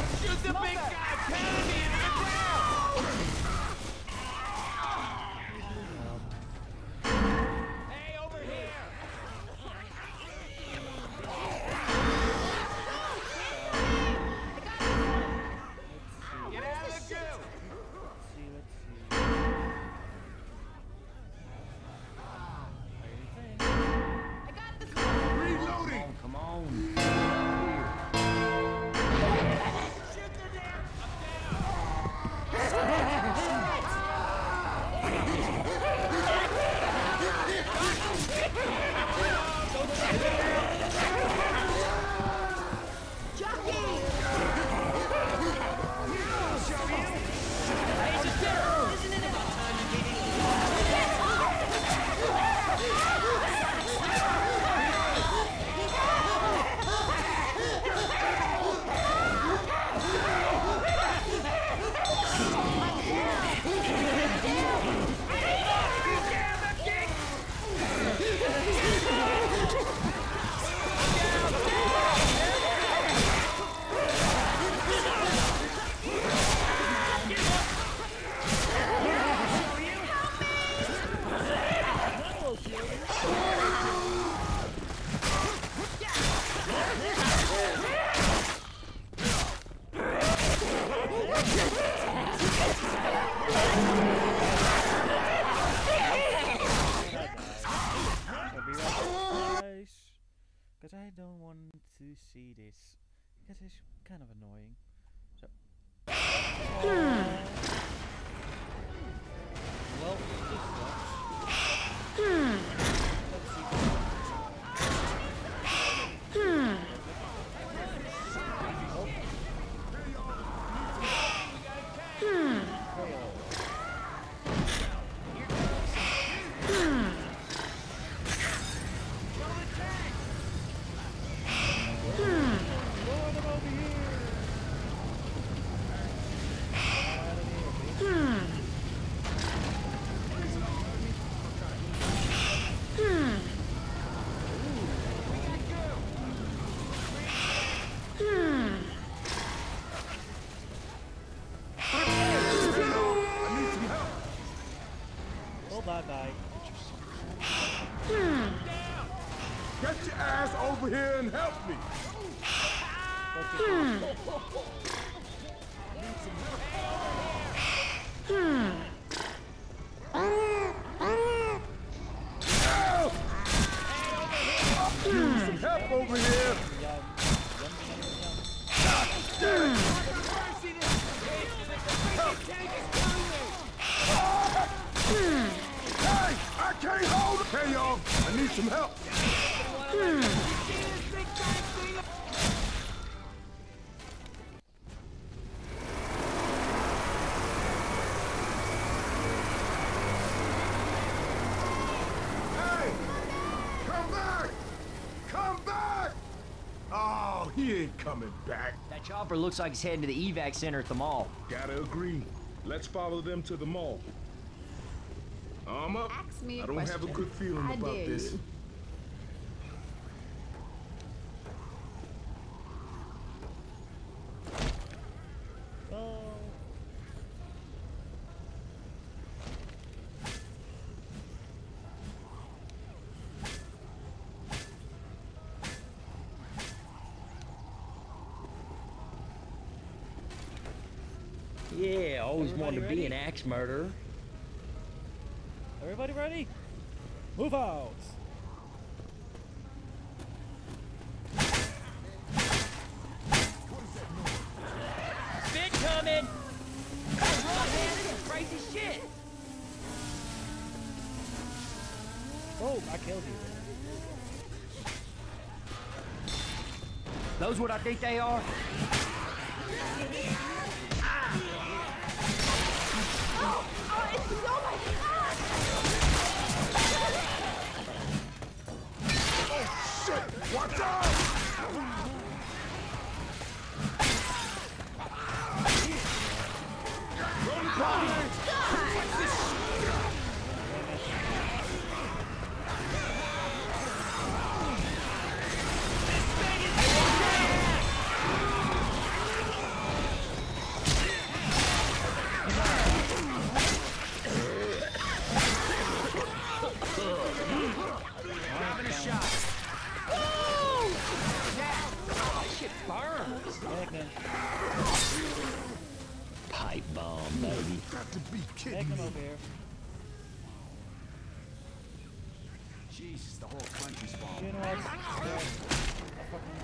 Shoot the big guy! Pound me into the ground! Hey, over here! Get out of the goo! Let's see. I got this. Reloading! Come on. Shoot the damn... Because I don't want to see this. Because it's kind of annoying. So. Well, this sucks. Bye-bye. Get your ass over here and help me! Need some help over here! Hey! I can't hold it! Hey, y'all! I need some help! Hey! Come back! Come back! Oh, he ain't coming back. That chopper looks like it's heading to the evac center at the mall. Gotta agree. Let's follow them to the mall. Arm up. Ask me a I don't have a question. good feeling I about dare this. you. Oh. Yeah, always Everybody wanted to be ready? an axe murderer. Everybody ready? Move out! Spit coming! Run, man, this is crazy shit! Oh, I killed you. Those what I think they are? Shit! Watch out! Got to be Take kidding him me. over here. Jesus, the whole country's falling. You know what? A fucking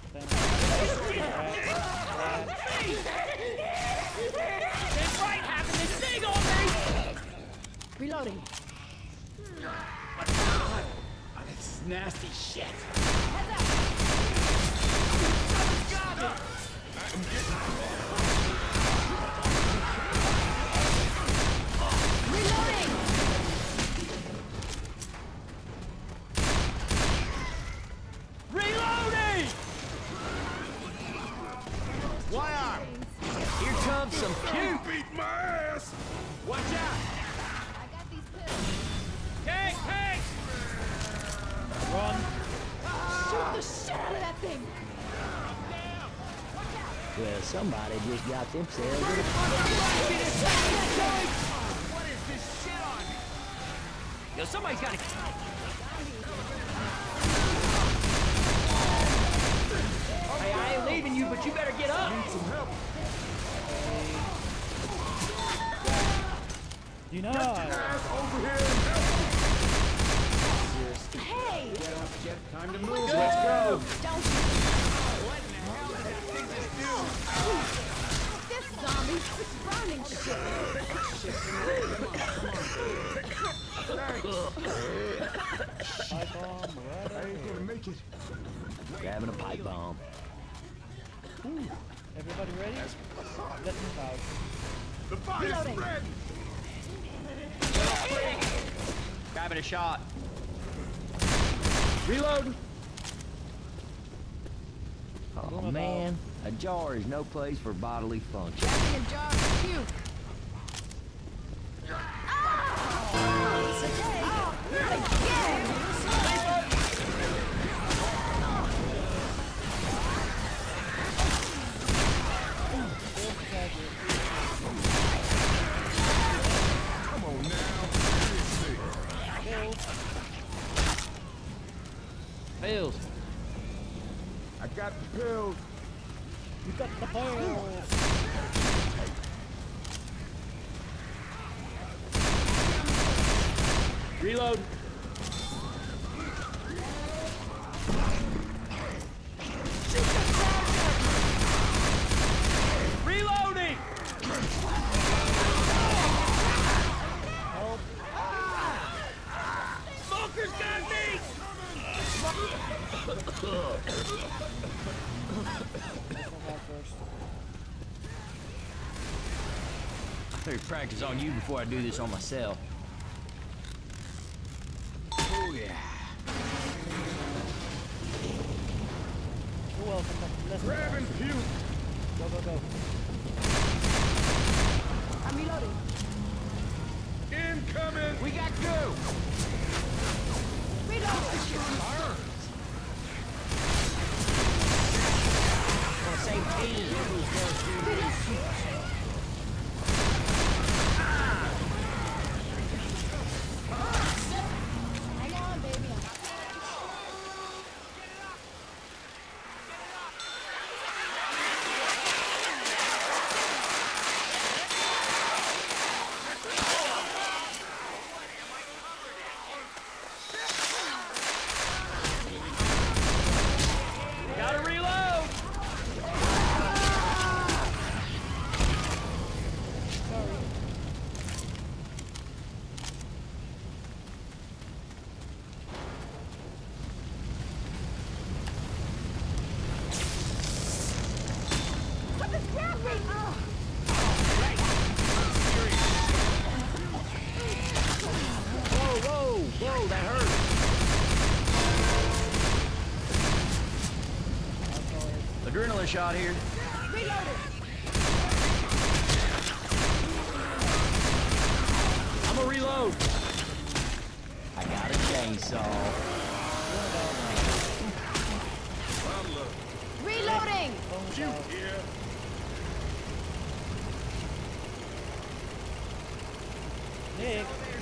It's right having this thing on me! Reloading. This is nasty shit. Reloading. Reloading! One arm. Here comes some puke! Beat my ass! Watch out. I got these pills. Tank! Tank! run. Shoot the shit out of that thing. Well, somebody just got themselves in a... What is this shit on? Yo, somebody's gotta... Hey, I ain't leaving you, but you better get up! You know, Ass over here and help me. Hey! Time to move. Let's go. Don't What in the hell did that thing just do? this zombie. It's burning shit. pipe bomb right I ain't gonna make it. Grabbing a pipe bomb. Everybody ready? Let me out. The fire's Reloading. spreading. Grabbing a shot. Reloading. Oh man, a jar is no place for bodily function. Grabbing a jar of puke. It's okay. Again. Come on now. Seriously. Pills. I got the pills. You got the pills. Reload. Reloading. Smoker's got me. Let's go back first. I better practice on you before I do this on myself. Oh yeah. You're welcome. Let's go. Grabbing puke. Go, go, go. I'm reloading. Incoming. We got goo. Reloading. On the same team. Hang on, baby. Gotta reload. What is happening? Oh. Whoa, that hurt. Adrenaline shot here. Reloading. I'm gonna reload. I got a chainsaw. Reloading. Puke here. Nick,